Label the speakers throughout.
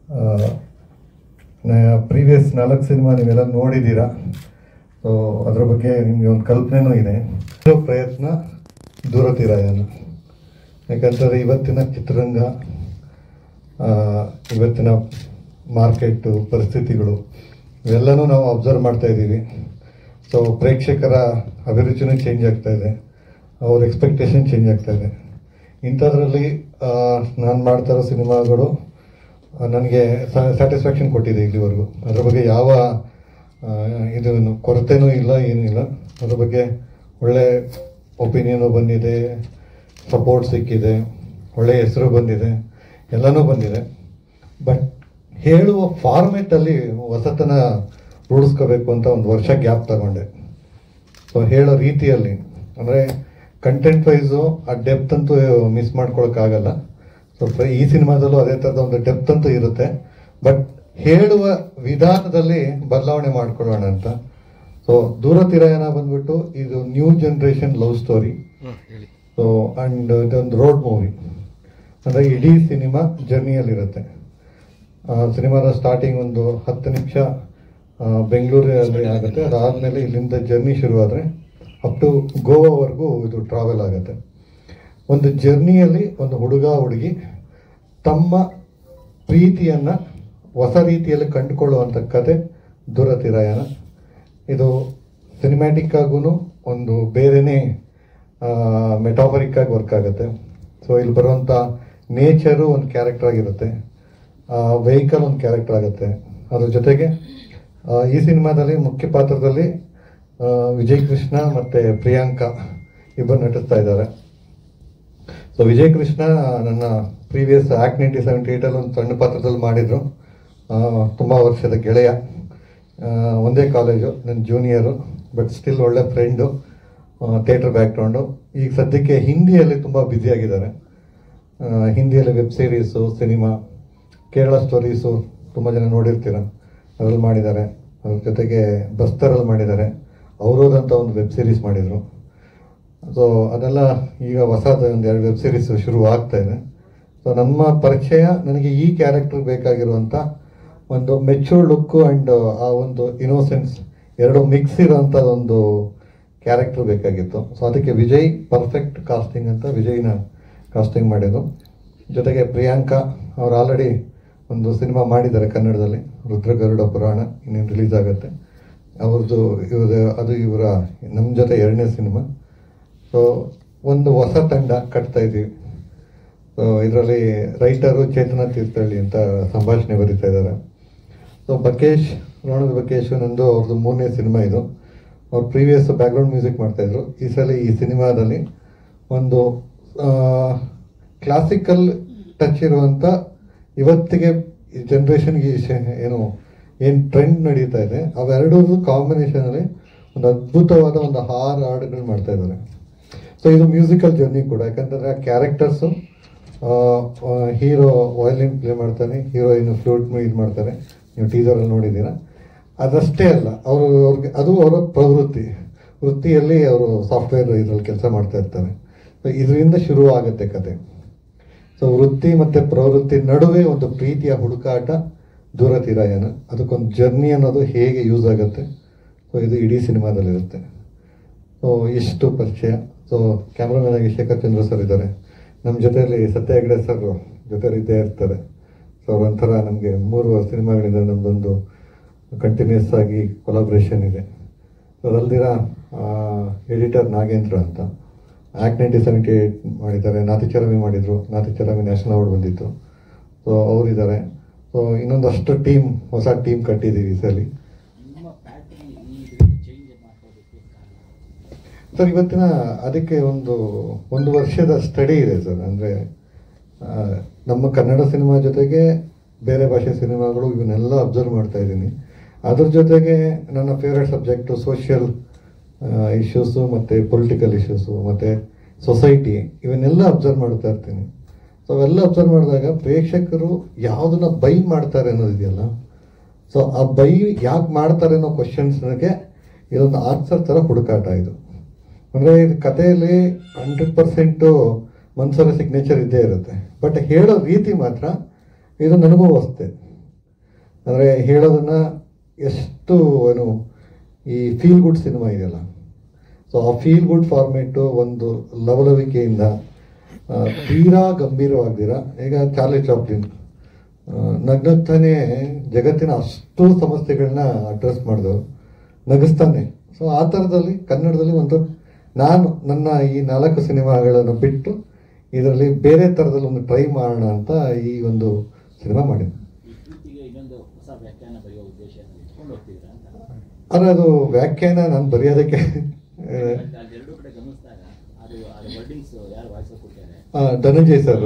Speaker 1: Previous 4 cinema ನೀವೆಲ್ಲ ನೋಡಿದ್ದೀರಾ. So ಅದರ ಬಗ್ಗೆ ನಿಮಗೆ ಒಂದು ಕಲ್ಪನೆನೂ ಇದೆ. ಪ್ರಯತ್ನ ದೂರತಿರಾಯನ, ಯಾಕಂತಂದರೆ ಇವತ್ತಿನ ಚಿತ್ರರಂಗ, ಇವತ್ತಿನ ಮಾರ್ಕೆಟು ಪರಿಸ್ಥಿತಿಗಳು ಇವೆಲ್ಲನೂ ನಾವು ಅಬ್ಸರ್ವ್ ಮಾಡ್ತಾ ಇದ್ದೀವಿ. ಸೊ ಪ್ರೇಕ್ಷಕರ ಅಭಿರುಚಿನೂ ಚೇಂಜ್ ಆಗ್ತಾ ಇದೆ, ಅವ್ರ ಎಕ್ಸ್ಪೆಕ್ಟೇಷನ್ ಚೇಂಜ್ ಆಗ್ತಾ ಇದೆ. ಇಂಥದ್ರಲ್ಲಿ ನಾನು ಮಾಡ್ತಾ ಇರೋ ಸಿನಿಮಾಗಳು ನನಗೆ ಸ್ಯಾಟಿಸ್ಫ್ಯಾಕ್ಷನ್ ಕೊಟ್ಟಿದೆ ಇಲ್ಲಿವರೆಗೂ. ಅದ್ರ ಬಗ್ಗೆ ಯಾವ ಇದು ಕೊರತೆನೂ ಇಲ್ಲ, ಏನೂ ಇಲ್ಲ. ಅದ್ರ ಬಗ್ಗೆ ಒಳ್ಳೆ ಒಪಿನಿಯನು ಬಂದಿದೆ, ಸಪೋರ್ಟ್ ಸಿಕ್ಕಿದೆ, ಒಳ್ಳೆಯ ಹೆಸರು ಬಂದಿದೆ, ಎಲ್ಲನೂ ಬಂದಿದೆ. ಬಟ್ ಹೇಳುವ ಫಾರ್ಮೆಟಲ್ಲಿ ಹೊಸತನ ರೂಢಿಸ್ಕೋಬೇಕು ಅಂತ 1 ವರ್ಷ ಗ್ಯಾಪ್ ತಗೊಂಡೆ. ಸೊ ಹೇಳೋ ರೀತಿಯಲ್ಲಿ ಅಂದರೆ ಕಂಟೆಂಟ್ ವೈಸು ಆ ಡೆಪ್ತ್ ಅಂತೂ ಮಿಸ್ ಮಾಡ್ಕೊಳಕ್ಕಾಗಲ್ಲ. ಸೊ ಈ ಸಿನಿಮಾದಲ್ಲೂ ಅದೇ ಥರದ ಒಂದು ಡೆಪ್ತ್ ಅಂತೂ ಇರುತ್ತೆ. ಬಟ್ ಹೇಳುವ ವಿಧಾನದಲ್ಲಿ ಬದಲಾವಣೆ ಮಾಡ್ಕೊಳ್ಳೋಣ ಅಂತ. ಸೊ ದೂರತಿರಾಯನ ಬಂದ್ಬಿಟ್ಟು ಇದು new generation love story. So and ಇದೊಂದು ರೋಡ್ ಮೂವಿ, ಅಂದರೆ ಇಡೀ ಸಿನಿಮಾ ಜರ್ನಿಯಲ್ಲಿರುತ್ತೆ. ಸಿನಿಮಾದ ಸ್ಟಾರ್ಟಿಂಗ್ ಒಂದು 10 ನಿಮಿಷ ಬೆಂಗಳೂರಲ್ಲಿ ಆಗುತ್ತೆ. ಅದಾದಮೇಲೆ ಇಲ್ಲಿಂದ ಜರ್ನಿ ಶುರುವಾದರೆ ಅಪ್ ಟು ಗೋವಾವರೆಗೂ ಇದು ಟ್ರಾವೆಲ್ ಆಗುತ್ತೆ. ಒಂದು ಜರ್ನಿಯಲ್ಲಿ ಒಂದು ಹುಡುಗ ಹುಡುಗಿ ತಮ್ಮ ಪ್ರೀತಿಯನ್ನು ಹೊಸ ರೀತಿಯಲ್ಲಿ ಕಂಡುಕೊಳ್ಳುವಂಥ ಕತೆ ದೂರತಿರಾಯನ. ಇದು ಸಿನಿಮ್ಯಾಟಿಕ್ ಆಗೂ ಒಂದು ಬೇರೆಯೇ ಮೆಟಾಫರಿಕ್ ಆಗಿ ವರ್ಕ್ ಆಗುತ್ತೆ. ಸೊ ಇಲ್ಲಿ ಬರುವಂಥ ನೇಚರು ಒಂದು ಕ್ಯಾರೆಕ್ಟರ್ ಆಗಿರುತ್ತೆ, ವೆಹಿಕಲ್ ಒಂದು ಕ್ಯಾರೆಕ್ಟರ್ ಆಗುತ್ತೆ. ಅದ್ರ ಜೊತೆಗೆ ಈ ಸಿನಿಮಾದಲ್ಲಿ ಮುಖ್ಯ ಪಾತ್ರದಲ್ಲಿ ವಿಜಯ್ ಕೃಷ್ಣ ಮತ್ತು ಪ್ರಿಯಾಂಕಾ ಇಬ್ಬರು ನಟಿಸ್ತಾ ಇದ್ದಾರೆ. ಸೊ ವಿಜಯ್ ಕೃಷ್ಣ ನನ್ನ ಪ್ರೀವಿಯಸ್ ಆ್ಯಕ್ಟ್ 1978 ಒಂದು ಸಣ್ಣ ಪಾತ್ರದಲ್ಲಿ ಮಾಡಿದರು. ತುಂಬ ವರ್ಷದ ಗೆಳೆಯ, ಒಂದೇ ಕಾಲೇಜು, ನನ್ನ ಜೂನಿಯರು, ಬಟ್ ಸ್ಟಿಲ್ ಒಳ್ಳೆ ಫ್ರೆಂಡು, ಥಿಯೇಟ್ರ್ ಬ್ಯಾಕ್ಗ್ರೌಂಡು. ಈಗ ಸದ್ಯಕ್ಕೆ ಹಿಂದಿಯಲ್ಲಿ ತುಂಬ ಬ್ಯುಸಿಯಾಗಿದ್ದಾರೆ. ಹಿಂದಿಯಲ್ಲಿ web series, cinema, Kerala stories ತುಂಬ ಜನ ನೋಡಿರ್ತೀರ, ಅದರಲ್ಲಿ ಮಾಡಿದ್ದಾರೆ. ಅದ್ರ ಜೊತೆಗೆ ಬಸ್ತರಲ್ಲಿ ಮಾಡಿದ್ದಾರೆ, ಅವರೋದಂತ ಒಂದು ವೆಬ್ ಸೀರೀಸ್ ಮಾಡಿದರು. ಸೊ ಅದೆಲ್ಲ ಈಗ ಹೊಸದು 1-2 ವೆಬ್ ಸೀರೀಸ್ ಶುರು ಆಗ್ತಾ ಇದೆ. ಸೊ ನಮ್ಮ ಪರಿಚಯ ನನಗೆ ಈ ಕ್ಯಾರೆಕ್ಟರ್ ಬೇಕಾಗಿರುವಂಥ ಒಂದು ಮೆಚ್ಯೂರ್ ಲುಕ್ಕು ಆ್ಯಂಡ್ ಆ ಒಂದು ಇನೋಸೆನ್ಸ್ ಎರಡು ಮಿಕ್ಸ್ ಇರೋಂಥದ್ದೊಂದು ಕ್ಯಾರೆಕ್ಟರ್ ಬೇಕಾಗಿತ್ತು. ಸೊ ಅದಕ್ಕೆ ವಿಜಯ್ ಪರ್ಫೆಕ್ಟ್ ಕಾಸ್ಟಿಂಗ್ ಅಂತ ವಿಜಯ್ನ ಕಾಸ್ಟಿಂಗ್ ಮಾಡಿದ್ದು. ಜೊತೆಗೆ ಪ್ರಿಯಾಂಕಾ ಅವ್ರು ಆಲ್ರೆಡಿ ಒಂದು ಸಿನಿಮಾ ಮಾಡಿದ್ದಾರೆ ಕನ್ನಡದಲ್ಲಿ, ರುದ್ರಗರುಡ ಪುರಾಣ, ಇನ್ನೇನು ರಿಲೀಸ್ ಆಗುತ್ತೆ ಅವ್ರದ್ದು. ಅದು ಇವರ ನಮ್ಮ ಜೊತೆ 2ನೇ ಸಿನಿಮಾ. ಸೊ ಒಂದು ಹೊಸ ತಂಡ ಕಟ್ತಾ ಇದ್ದೀವಿ. ಸೊ ಇದರಲ್ಲಿ ರೈಟರು ಚೇತನ ತೀರ್ಥಹಳ್ಳಿ ಅಂತ ಸಂಭಾಷಣೆ ಬರೀತಾ ಇದ್ದಾರೆ. ಸೊ ಬಕೇಶ್, ರೋಣದ ಬಕೇಶ್ ನಂದು ಅವ್ರದ್ದು 3ನೇ ಸಿನಿಮಾ ಇದು. ಅವ್ರು ಪ್ರೀವಿಯಸ್ ಬ್ಯಾಕ್ಗ್ರೌಂಡ್ ಮ್ಯೂಸಿಕ್ ಮಾಡ್ತಾಯಿದ್ರು. ಈ ಸಲ ಈ ಸಿನಿಮಾದಲ್ಲಿ ಒಂದು ಕ್ಲಾಸಿಕಲ್ ಟಚ್ ಇರುವಂಥ, ಇವತ್ತಿಗೆ ಈ ಜನ್ರೇಷನ್ಗೆ ಏನು ಟ್ರೆಂಡ್ ನಡೀತಾ ಇದೆ ಅವೆರಡೂ ಕಾಂಬಿನೇಷನಲ್ಲಿ ಒಂದು ಅದ್ಭುತವಾದ ಒಂದು 6 ಹಾಡುಗಳು ಮಾಡ್ತಾ ಇದ್ದಾರೆ. ಸೊ ಇದು ಮ್ಯೂಸಿಕಲ್ ಜರ್ನಿ ಕೂಡ, ಯಾಕಂತಂದರೆ ಆ ಕ್ಯಾರೆಕ್ಟರ್ಸು, ಹೀರೋ ವಯಲಿನ್ ಪ್ಲೇ ಮಾಡ್ತಾನೆ, ಹೀರೋಯಿನ್ ಫ್ಲೂಟ್ ಇದು ಮಾಡ್ತಾರೆ, ನೀವು ಟೀಸರಲ್ಲಿ ನೋಡಿದ್ದೀರಾ. ಅದಷ್ಟೇ ಅಲ್ಲ, ಅವ್ರಿಗೆ ಅದು ಅವರ ವೃತ್ತಿಯಲ್ಲಿ ಅವರು ಸಾಫ್ಟ್ವೇರ್ ಇದರಲ್ಲಿ ಕೆಲಸ ಮಾಡ್ತಾ ಇರ್ತಾರೆ. ಸೊ ಇದರಿಂದ ಶುರು ಆಗುತ್ತೆ ಕತೆ. ಸೊ ವೃತ್ತಿ ಮತ್ತು ಪ್ರವೃತ್ತಿ ನಡುವೆ ಒಂದು ಪ್ರೀತಿಯ ಹುಡುಕಾಟ ದೂರತಿರಾಯನ. ಅದಕ್ಕೊಂದು ಜರ್ನಿ ಅನ್ನೋದು ಹೇಗೆ ಯೂಸ್ ಆಗುತ್ತೆ. ಸೊ ಇದು ಇಡೀ ಸಿನಿಮಾದಲ್ಲಿರುತ್ತೆ. ಸೊ ಎಷ್ಟು ಪರಿಚಯ. ಸೊ ಕ್ಯಾಮ್ರಾಮನ್ ಆಗಿ ಶೇಖರ್ ಚಂದ್ರ ಸರ್ ಇದ್ದಾರೆ, ನಮ್ಮ ಜೊತೆಯಲ್ಲಿ ಸತ್ಯ ಹೆಗ್ಡೆ ಸರ್ ಜೊತೆಲಿ ಇದ್ದೇ ಇರ್ತಾರೆ. ಸೊ ಅವರೊಂಥರ ನಮಗೆ 3 ಸಿನಿಮಾಗಳಿಂದ ನಮ್ಮದೊಂದು ಕಂಟಿನ್ಯೂಸ್ ಆಗಿ ಕೊಲಾಬ್ರೇಷನ್ ಇದೆ. ಸೊ ಅದಲ್ದಿರ ಎಡಿಟರ್ ನಾಗೇಂದ್ರ ಅಂತ ಆ್ಯಕ್ಟ್ 1978 ಮಾಡಿದ್ದಾರೆ, ನಾತಿಚರಾಮಿ ಮಾಡಿದರು, ನಾತಿಚರಾಮಿ ನ್ಯಾಷನಲ್ ಅವಾರ್ಡ್ ಬಂದಿತ್ತು. ಸೊ ಅವರಿದ್ದಾರೆ. ಸೊ ಇನ್ನೊಂದಷ್ಟು ಹೊಸ ಟೀಮ್ ಕಟ್ಟಿದ್ದೀವಿ ಈ ಸಲ. ಸರ್ ಇವತ್ತಿನ ಅದಕ್ಕೆ ಒಂದು ವರ್ಷದ ಸ್ಟಡಿ ಇದೆ ಸರ್. ಅಂದರೆ ನಮ್ಮ ಕನ್ನಡ ಸಿನಿಮಾ ಜೊತೆಗೆ ಬೇರೆ ಭಾಷೆ ಸಿನಿಮಾಗಳು ಇವನ್ನೆಲ್ಲ ಅಬ್ಸರ್ವ್ ಮಾಡ್ತಾ ಇದ್ದೀನಿ. ಅದ್ರ ಜೊತೆಗೆ ನನ್ನ ಫೇವ್ರೆಟ್ ಸಬ್ಜೆಕ್ಟು ಸೋಷಿಯಲ್ ಇಶ್ಯೂಸು ಮತ್ತು ಪೊಲಿಟಿಕಲ್ ಇಶ್ಯೂಸು ಮತ್ತು ಸೊಸೈಟಿ, ಇವನ್ನೆಲ್ಲ ಅಬ್ಸರ್ವ್ ಮಾಡ್ತಾ ಇರ್ತೀನಿ. ಸೊ ಅವೆಲ್ಲ ಅಬ್ಸರ್ವ್ ಮಾಡಿದಾಗ ಪ್ರೇಕ್ಷಕರು ಯಾವುದನ್ನ ಬೈ ಮಾಡ್ತಾರೆ ಅನ್ನೋದಿದೆಯಲ್ಲ, ಸೊ ಆ ಬೈ ಯಾಕೆ ಮಾಡ್ತಾರೆ ಅನ್ನೋ ಕ್ವಶನ್ಸ್ಗೆ ಇದೊಂದು ಆನ್ಸರ್ ಥರ ಹುಡುಕಾಟ ಇದು. ಅಂದರೆ ಇದು ಕಥೆಯಲ್ಲಿ 100% ಮನ್ಸರ ಸಿಗ್ನೇಚರ್ ಇದ್ದೇ ಇರುತ್ತೆ. ಬಟ್ ಹೇಳೋ ರೀತಿ ಮಾತ್ರ ಇದು ನನಗೂ ಹೊಸ್ತೆ. ಅಂದರೆ ಹೇಳೋದನ್ನು ಎಷ್ಟು ಏನು ಈ ಫೀಲ್ ಗುಡ್ ಸಿನಿಮಾ ಇದೆಯಲ್ಲ, ಸೊ ಆ ಫೀಲ್ ಗುಡ್ ಫಾರ್ಮೇಟು ಒಂದು ಲವಲವಿಕೆಯಿಂದ ತೀರಾ ಗಂಭೀರವಾಗ್ದಿರ, ಈಗ ಚಾರ್ಲಿ ಚಾಪ್ಲಿನ್ ನಗ್ನಗ್ತಾನೆ ಜಗತ್ತಿನ ಅಷ್ಟು ಸಮಸ್ಯೆಗಳನ್ನ ಅಡ್ರೆಸ್ ಮಾಡಿದವರು, ನಗಿಸ್ತಾನೆ. ಸೊ ಆ ಥರದಲ್ಲಿ ಕನ್ನಡದಲ್ಲಿ ಒಂದು ನಾನು ನನ್ನ ಈ 4 ಸಿನಿಮಾಗಳನ್ನು ಬಿಟ್ಟು ಇದರಲ್ಲಿ ಬೇರೆ ಥರದಲ್ಲಿ ಒಂದು ಟ್ರೈ ಮಾಡೋಣ ಅಂತ ಈ ಒಂದು ಸಿನಿಮಾ ಮಾಡಿದ್ದೆ. ಆದರೆ ಅದು ವ್ಯಾಖ್ಯಾನ ನಾನು ಬರೆಯೋದಕ್ಕೆ ಧನಂಜಯ್ ಸರ್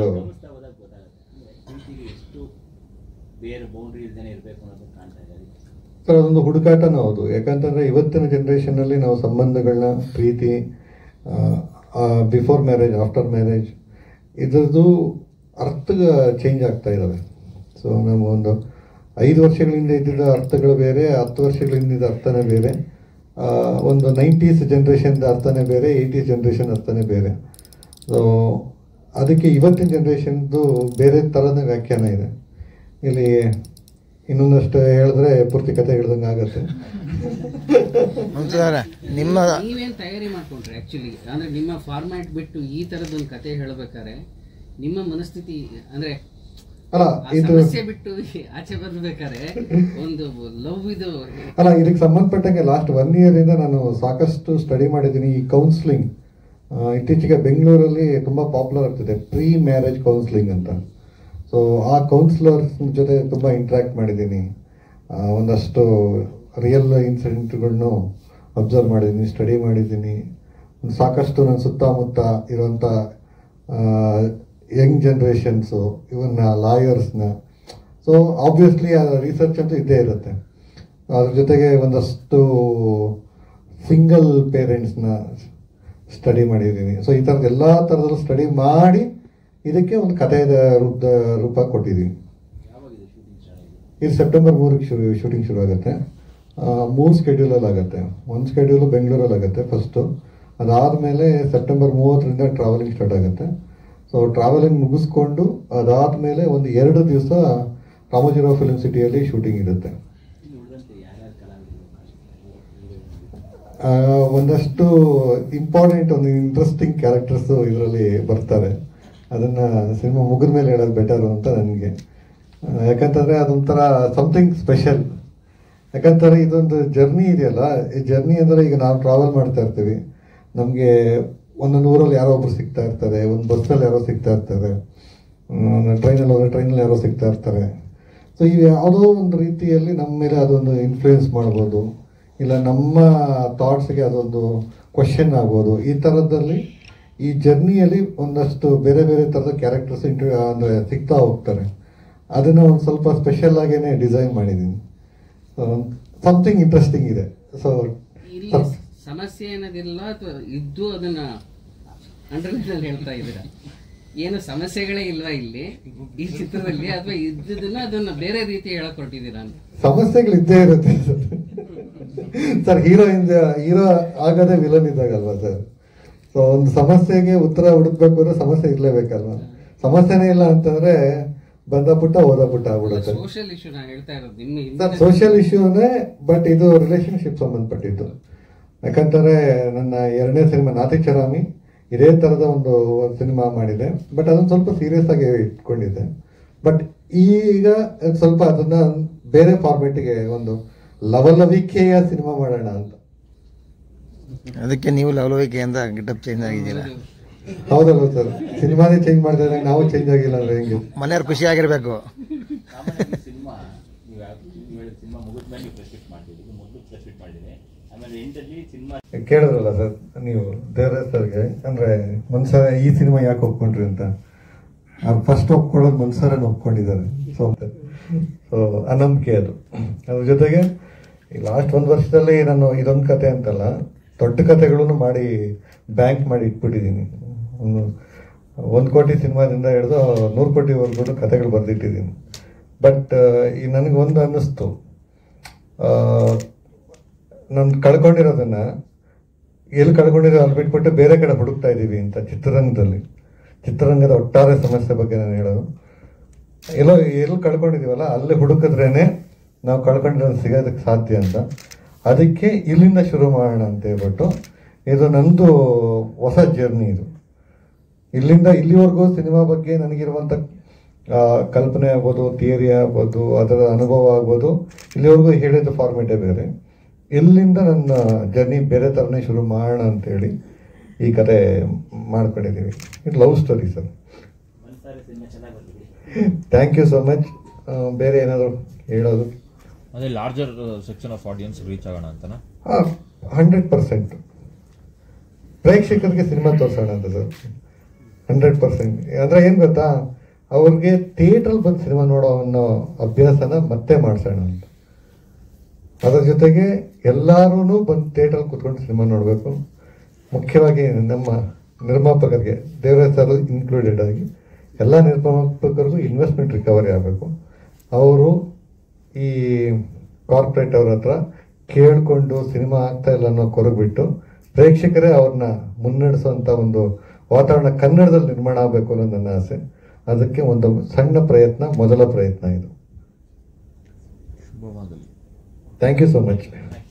Speaker 1: ಸರ್ ಅದೊಂದು ಹುಡುಕಾಟನೂ ಹೌದು. ಯಾಕಂತಂದರೆ ಇವತ್ತಿನ ಜನ್ರೇಷನ್ನಲ್ಲಿ ನಾವು ಸಂಬಂಧಗಳನ್ನ, ಪ್ರೀತಿ, ಬಿಫೋರ್ ಮ್ಯಾರೇಜ್, ಆಫ್ಟರ್ ಮ್ಯಾರೇಜ್, ಇದ್ರದ್ದು ಅರ್ಥ ಚೇಂಜ್ ಆಗ್ತಾ ಇದ್ದಾವೆ. ಸೊ ನಾವು ಒಂದು 5 ವರ್ಷಗಳಿಂದ ಇದ್ದಿದ್ದ ಅರ್ಥಗಳು ಬೇರೆ, 10 ವರ್ಷಗಳಿಂದ ಅರ್ಥನೇ ಬೇರೆ, ಒಂದು 90s ಜನ್ರೇಷನ್ ಅರ್ಥನೇ ಬೇರೆ, 80s ಜನ್ರೇಷನ್ ಅರ್ಥನೇ ಬೇರೆ. ಸೊ ಅದಕ್ಕೆ ಇವತ್ತಿನ ಜನ್ರೇಷನ್ದು ಬೇರೆ ಥರದ ವ್ಯಾಖ್ಯಾನ ಇದೆ. ಇಲ್ಲಿ ಇನ್ನೊಂದಷ್ಟು ಹೇಳಿದ್ರೆ ಪೂರ್ತಿ ಕತೆ ಹೇಳ್ದಂಗೆ ಆಗುತ್ತೆ.
Speaker 2: ನೀವೇನು ತಯಾರಿ ಮಾಡ್ಕೊಂಡ್ರೆ ಆಕ್ಚುಲಿ ಅಂದ್ರೆ ನಿಮ್ಮ ಫಾರ್ಮ್ಯಾಟ್ ಬಿಟ್ಟು ಈ ತರದೊಂದು ಕತೆ ಹೇಳ್ಬೇಕಾದ್ರೆ ನಿಮ್ಮ ಮನಸ್ಥಿತಿ ಅಂದ್ರೆ
Speaker 1: ಅಲ್ಲ, ಇದು
Speaker 2: ಸಮಸ್ಯೆ ಬಿಟ್ಟು ಆಚೆ ಬರ್ಬೇಕಾದ್ರೆ ಒಂದು ಲವ್ ಇದು
Speaker 1: ಅಲ್ಲ, ಇದಕ್ಕೆ ಸಂಬಂಧಪಟ್ಟಂಗೆ ಲಾಸ್ಟ್ 1 year ಇಂದ ನಾನು ಸಾಕಷ್ಟು ಸ್ಟಡಿ ಮಾಡಿದ್ದೀನಿ. ಈ ಕೌನ್ಸಿಲಿಂಗ್ ಇತ್ತೀಚೆಗೆ ಬೆಂಗಳೂರಲ್ಲಿ ತುಂಬ ಪಾಪ್ಯುಲರ್ ಆಗ್ತಿದೆ, ಪ್ರೀ ಮ್ಯಾರೇಜ್ ಕೌನ್ಸಿಲಿಂಗ್ ಅಂತ. ಸೊ ಆ ಕೌನ್ಸಿಲರ್ಸ್ ಜೊತೆ ತುಂಬ ಇಂಟ್ರ್ಯಾಕ್ಟ್ ಮಾಡಿದ್ದೀನಿ, ಒಂದಷ್ಟು ರಿಯಲ್ ಇನ್ಸಿಡೆಂಟ್ಗಳನ್ನು ಅಬ್ಸರ್ವ್ ಮಾಡಿದ್ದೀನಿ, ಸ್ಟಡಿ ಮಾಡಿದ್ದೀನಿ. ಸಾಕಷ್ಟು ನನ್ನ ಸುತ್ತಮುತ್ತ ಇರುವಂಥ ಯಂಗ್ ಜನ್ರೇಷನ್ಸು, ಇವನ್ನ ಲಾಯರ್ಸ್ನ. ಸೊ ಆಬ್ವಿಯಸ್ಲಿ ಆ ರಿಸರ್ಚ್ ಅಂತೂ ಇದ್ದೇ ಇರುತ್ತೆ. ಅದ್ರ ಜೊತೆಗೆ ಒಂದಷ್ಟು ಸಿಂಗಲ್ ಪೇರೆಂಟ್ಸ್ನ ಸ್ಟಡಿ ಮಾಡಿದ್ದೀನಿ. ಸೊ ಈ ಥರದ್ದು ಎಲ್ಲ ಥರದಲ್ಲೂ ಸ್ಟಡಿ ಮಾಡಿ ಇದಕ್ಕೆ ಒಂದು ಕಥೆಯ ರೂಪ ಕೊಟ್ಟಿದ್ದೀನಿ. ಇದು ಸೆಪ್ಟೆಂಬರ್ 3ಕ್ಕೆ ಶೂಟಿಂಗ್ ಶುರು ಆಗುತ್ತೆ. 3 ಸ್ಕೆಡ್ಯೂಲಲ್ಲಿ ಆಗುತ್ತೆ. 1 ಸ್ಕೆಡ್ಯೂಲು ಬೆಂಗಳೂರಲ್ಲಿ ಆಗುತ್ತೆ ಫಸ್ಟು. ಅದಾದಮೇಲೆ ಸೆಪ್ಟೆಂಬರ್ 30ರಿಂದ ಟ್ರಾವೆಲಿಂಗ್ ಸ್ಟಾರ್ಟ್ ಆಗುತ್ತೆ. ಸೊ ಟ್ರಾವೆಲಿಂಗ್ ಮುಗಿಸ್ಕೊಂಡು ಅದಾದಮೇಲೆ ಒಂದು 2 ದಿವಸ ರಾಮೋಜಿರಾವ್ ಫಿಲ್ಮ್ ಸಿಟಿಯಲ್ಲಿ ಶೂಟಿಂಗ್ ಇರುತ್ತೆ. ಒಂದಷ್ಟು ಇಂಪಾರ್ಟೆಂಟ್, ಒಂದು ಇಂಟ್ರೆಸ್ಟಿಂಗ್ ಕ್ಯಾರೆಕ್ಟರ್ಸು ಇದರಲ್ಲಿ ಬರ್ತಾರೆ. ಅದನ್ನು ಸಿನಿಮಾ ಮುಗಿದ ಮೇಲೆ ಹೇಳೋದು ಬೆಟರು ಅಂತ ನನಗೆ. ಯಾಕಂತಂದರೆ ಅದೊಂಥರ ಸಮಥಿಂಗ್ ಸ್ಪೆಷಲ್. ಯಾಕಂತಾರೆ ಇದೊಂದು ಜರ್ನಿ ಇದೆಯಲ್ಲ, ಈ ಜರ್ನಿ ಅಂದರೆ ಈಗ ನಾವು ಟ್ರಾವೆಲ್ ಮಾಡ್ತಾ ಇರ್ತೀವಿ, ನಮಗೆ ಒಂದೊಂದು ಊರಲ್ಲಿ ಯಾರೋ ಒಬ್ರು ಸಿಗ್ತಾ ಇರ್ತಾರೆ, ಒಂದು ಬಸ್ಸಲ್ಲಿ ಯಾರೋ ಸಿಗ್ತಾ ಇರ್ತಾರೆ, ಟ್ರೈನಲ್ಲಿ ಹೋದರೆ ಟ್ರೈನಲ್ಲಿ ಯಾರೋ ಸಿಗ್ತಾ ಇರ್ತಾರೆ. ಸೊ ಇವು ಯಾವುದೋ ಒಂದು ರೀತಿಯಲ್ಲಿ ನಮ್ಮ ಮೇಲೆ ಅದೊಂದು ಇನ್ಫ್ಲೂಯೆನ್ಸ್ ಮಾಡ್ಬೋದು, ಇಲ್ಲ ನಮ್ಮ ಥಾಟ್ಸ್ಗೆ ಅದೊಂದು ಕ್ವಶನ್ ಆಗ್ಬೋದು. ಈ ಥರದಲ್ಲಿ ಈ ಜರ್ನಿಯಲ್ಲಿ ಒಂದಷ್ಟು ಬೇರೆ ಬೇರೆ ಥರದ ಕ್ಯಾರೆಕ್ಟರ್ಸ್ ಅಂದರೆ ಸಿಗ್ತಾ ಹೋಗ್ತಾರೆ. ಅದನ್ನು ಒಂದು ಸ್ವಲ್ಪ ಸ್ಪೆಷಲ್ ಆಗೇನೆ ಡಿಸೈನ್ ಮಾಡಿದ್ದೀನಿ. ಸಮಥಿಂಗ್ ಇಂಟ್ರೆಸ್ಟಿಂಗ್ ಇದೆ. ಸೊ
Speaker 2: ಸಮಸ್ಯೆ ಅನ್ನೋದಿಲ್ಲ ಅಥವಾ ಇದ್ದು ಅದನ್ನ ಅಂಡರ್ಲೈನ್ ಹೇಳ್ತಾ ಇದ್ದೀರಾ? ಏನು ಸಮಸ್ಯೆಗಳೇ ಇಲ್ವಾ ಇಲ್ಲಿ ಈ ಚಿತ್ರದಲ್ಲಿ, ಅಥವಾ ಇದ್ದದನ್ನ ಅದನ್ನ ಬೇರೆ ರೀತಿ ಹೇಳಕ್ ಹೊರಟಿದ್ದೀರಾ ಅಂತ?
Speaker 1: ಸಮಸ್ಯೆಗಳು ಇದ್ದೇ ಇರುತ್ತೆ ಸರ್. ಹೀರೋ ಆಗದೆ ವಿಲನ್ ಇದ್ದಾಗಲ್ವಾ ಸರ್? ಸೊ ಒಂದು ಸಮಸ್ಯೆಗೆ ಉತ್ತರ ಹುಡುಕ್ಬೇಕು ಅಂದ್ರೆ ಸಮಸ್ಯೆ ಇರ್ಲೇಬೇಕಲ್ವಾ? ಸಮಸ್ಯೆನೇ ಇಲ್ಲ ಅಂತಂದ್ರೆ ಬಂದ ಪುಟ್ಟ ಹೋದ ಪುಟ್ಟ ಆಗ್ಬಿಡುತ್ತೆ.
Speaker 2: ಸೋಷಿಯಲ್ ಇಶ್ಯೂ ನಾನು ಹೇಳ್ತಾ ಇರೋದು ನಿಮ್ಮ
Speaker 1: ಸರ್, ಸೋಷಿಯಲ್ ಇಶ್ಯೂನೇ, ಬಟ್ ಇದು ರಿಲೇಶನ್ಶಿಪ್ ಸಂಬಂಧಪಟ್ಟಿದ್ದು. ಯಾಕಂತಾರೆ ನನ್ನ 2ನೇ ಸಿನಿಮಾ ನಾತಿಚರಾಮಿ ಇದೇ ಥರದ ಒಂದು ಸಿನಿಮಾ ಮಾಡಿದೆ, ಬಟ್ ಅದನ್ನು ಸ್ವಲ್ಪ ಸೀರಿಯಸ್ ಆಗಿ ಇಟ್ಕೊಂಡಿದ್ದೆ. ಬಟ್ ಈಗ ಸ್ವಲ್ಪ ಅದನ್ನ ಬೇರೆ ಫಾರ್ಮೆಟ್ಗೆ ಒಂದು ಲವಲವಿಕೆಯ ಸಿನಿಮಾ ಮಾಡೋಣ ಅಂತ.
Speaker 3: ಅದಕ್ಕೆ ನೀವು ಲವಲವಿಕೆಯಿಂದ ಗೆಟಪ್ ಚೇಂಜ್ ಆಗಿದ್ದೀರಾ?
Speaker 1: ಹೌದಲ್ವ ಸರ್? ಸಿನಿಮಾನೇ ಚೇಂಜ್ ಮಾಡ್ತಾ ಇದ್ದಾಗ ನಾವು ಚೇಂಜ್ ಆಗಿಲ್ಲ ಅಂದ್ರೆ ಹೆಂಗೆ?
Speaker 3: ಮನೆಯವ್ರು ಖುಷಿ ಆಗಿರ್ಬೇಕು.
Speaker 1: ಕೇಳಿದ್ರಲ್ಲ ಸರ್ ನೀವು ದೇವರಾಜ್ ಸರ್ಗೆ, ಅಂದ್ರೆ ಮನ್ಸರ ಈ ಸಿನಿಮಾ ಯಾಕೆ ಒಪ್ಕೊಂಡ್ರಿ ಅಂತ. ಅವ್ರು ಫಸ್ಟ್ ಒಪ್ಕೊಳ್ಳೋದು ಮನ್ಸರನ್ನು ಒಪ್ಕೊಂಡಿದ್ದಾರೆ. ಸೊ ಆ ನಂಬಿಕೆ ಅದು. ಅದ್ರ ಜೊತೆಗೆ ಈ ಲಾಸ್ಟ್ 1 ವರ್ಷದಲ್ಲಿ ನಾನು ಇದೊಂದು ಕತೆ ಅಂತಲ್ಲ, ದೊಡ್ಡ ಕತೆಗಳನ್ನು ಮಾಡಿ ಬ್ಯಾಂಕ್ ಮಾಡಿ ಇಟ್ಬಿಟ್ಟಿದ್ದೀನಿ. 1 ಕೋಟಿ ಸಿನಿಮಾದಿಂದ ಹಿಡಿದು 100 ಕೋಟಿವರೆಗೂ ಕತೆಗಳು ಬರೆದಿಟ್ಟಿದ್ದೀನಿ. ಬಟ್ ಈ ನನಗೆ ಒಂದು ಅನ್ನಿಸ್ತು, ನಾನು ಕಳ್ಕೊಂಡಿರೋದನ್ನ ಎಲ್ಲಿ ಕಳ್ಕೊಂಡಿರೋ ಅಲ್ಲಿ ಬಿಟ್ಬಿಟ್ಟು ಬೇರೆ ಕಡೆ ಹುಡುಕ್ತಾ ಇದ್ದೀವಿ ಅಂತ. ಚಿತ್ರರಂಗದ ಒಟ್ಟಾರೆ ಸಮಸ್ಯೆ ಬಗ್ಗೆ ನಾನು ಹೇಳೋದು, ಎಲ್ಲಿ ಕಳ್ಕೊಂಡಿದ್ದೀವಲ್ಲ ಅಲ್ಲಿ ಹುಡುಕಿದ್ರೇನೆ ನಾವು ಕಳ್ಕೊಂಡಿರೋದು ಸಿಗೋದಕ್ಕೆ ಸಾಧ್ಯ ಅಂತ. ಅದಕ್ಕೆ ಇಲ್ಲಿಂದ ಶುರು ಮಾಡೋಣ ಅಂತ ಹೇಳ್ಬಿಟ್ಟು ಇದು ನಂದು ಹೊಸ ಜರ್ನಿ. ಇದು ಇಲ್ಲಿಂದ ಇಲ್ಲಿವರೆಗೂ ಸಿನಿಮಾ ಬಗ್ಗೆ ನನಗಿರುವಂಥ ಕಲ್ಪನೆ ಆಗ್ಬೋದು, ಥಿಯರಿ ಆಗ್ಬೋದು, ಅದರ ಅನುಭವ ಆಗ್ಬೋದು, ಇಲ್ಲಿವರೆಗೂ ಹೇಳಿದ ಫಾರ್ಮೇಟೇ ಬೇರೆ. ಇಲ್ಲಿಂದ ನನ್ನ ಜರ್ನಿ ಬೇರೆ ಥರನೇ ಶುರು ಮಾಡೋಣ ಅಂತೇಳಿ ಈ ಕತೆ ಮಾಡ್ಕೊಂಡಿದ್ದೀವಿ. ಇದು love story sir. Thank you so much. ಬೇರೆ ಏನಾದರೂ ಹೇಳೋದು?
Speaker 4: ಅದೇ larger section of audience reach ಆಗೋಣ ಅಂತನಾ?
Speaker 1: 100% ಪ್ರೇಕ್ಷಕರಿಗೆ ಸಿನಿಮಾ ತೋರಿಸೋಣ ಅಂತ ಸರ್. 100%. ಅಂದರೆ ಏನು ಗೊತ್ತಾ, ಅವ್ರಿಗೆ ಥಿಯೇಟ್ರಲ್ಲಿ ಬಂದು ಸಿನಿಮಾ ನೋಡೋ ಅನ್ನೋ ಅಭ್ಯಾಸನ ಮತ್ತೆ ಮಾಡಿಸೋಣ ಅಂತ. ಅದರ ಜೊತೆಗೆ ಎಲ್ಲರೂ ಬಂದು ಥಿಯೇಟ್ರಲ್ಲಿ ಕೂತ್ಕೊಂಡು ಸಿನಿಮಾ ನೋಡಬೇಕು. ಮುಖ್ಯವಾಗಿ ನಮ್ಮ ನಿರ್ಮಾಪಕರಿಗೆ, ದೇವರಾಜ್ ಸರ್ ಇನ್ಕ್ಲೂಡೆಡ್ ಆಗಿ ಎಲ್ಲ ನಿರ್ಮಾಪಕರಿಗೂ ಇನ್ವೆಸ್ಟ್ಮೆಂಟ್ ರಿಕವರಿ ಆಗಬೇಕು. ಅವರು ಈ ಕಾರ್ಪೊರೇಟ್ ಅವ್ರ ಹತ್ರ ಕೇಳಿಕೊಂಡು ಸಿನಿಮಾ ಆಗ್ತಾ ಇಲ್ಲ ಅನ್ನೋ ಕೊರಗ್ಬಿಟ್ಟು ಪ್ರೇಕ್ಷಕರೇ ಅವ್ರನ್ನ ಮುನ್ನಡೆಸುವಂಥ ಒಂದು ವಾತಾವರಣ ಕನ್ನಡದಲ್ಲಿ ನಿರ್ಮಾಣ ಆಗಬೇಕು ಅನ್ನೋದು ನನ್ನ ಆಸೆ. ಅದಕ್ಕೆ ಒಂದು ಸಣ್ಣ ಪ್ರಯತ್ನ, ಮೊದಲ ಪ್ರಯತ್ನ ಇದು. Thank you so much.